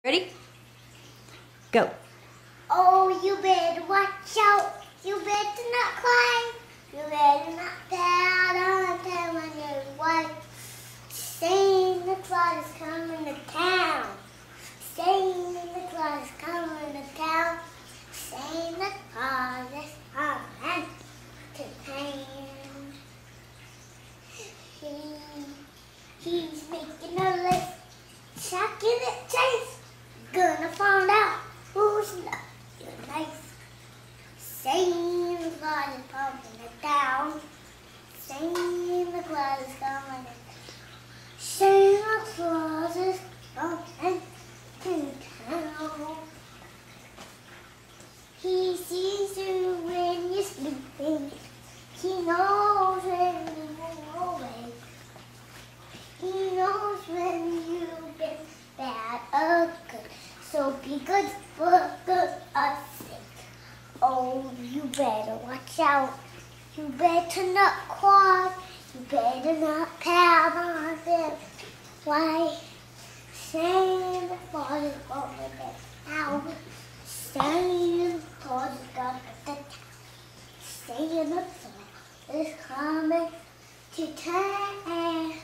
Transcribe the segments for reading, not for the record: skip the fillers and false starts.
Ready? Go. Oh, you better watch out. You better not cry. You better not pout on time when you're white. Santa Claus is coming to town. Santa Claus is coming to town. Santa Claus is coming to town. He's making a list. Checking it, Chase. Gonna find out who's not nice. Santa Claus is coming to town. Santa Claus is coming to town. Santa Claus is coming to town. He sees you when you're sleeping. He knows when you move away. He knows when you've been bad or good. So be good for good's sake. Oh, you better watch out. You better not cry. You better not pout on them. Why? Santa Claus is coming to town. Santa Claus is coming to town. Santa Claus is coming to town.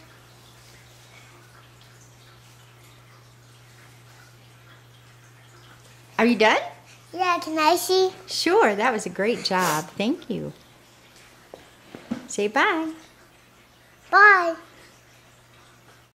Are you done? Yeah, can I see? Sure, that was a great job. Thank you. Say bye. Bye.